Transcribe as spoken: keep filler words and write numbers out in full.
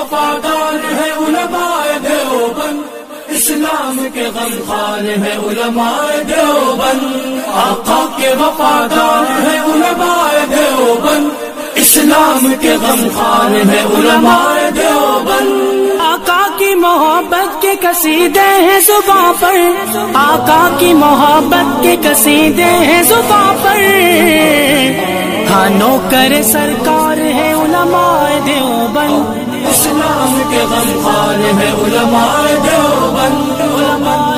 वफादार है उलमाए देवबंद, इस्लाम के गमखान है उलमाए देवबंद। आका के वफादार है उलमाए देवबंद, इस्लाम के गमखान है उलमाए देवबंद। आका की मोहब्बत के कसीदे हैं जुबां पर, आका की मोहब्बत के कसीदे हैं जुबां पर। हाँ नौकर सरकार है उलमाए देवबंद, इस्लाम के गमखान है उलमाए देवबंद।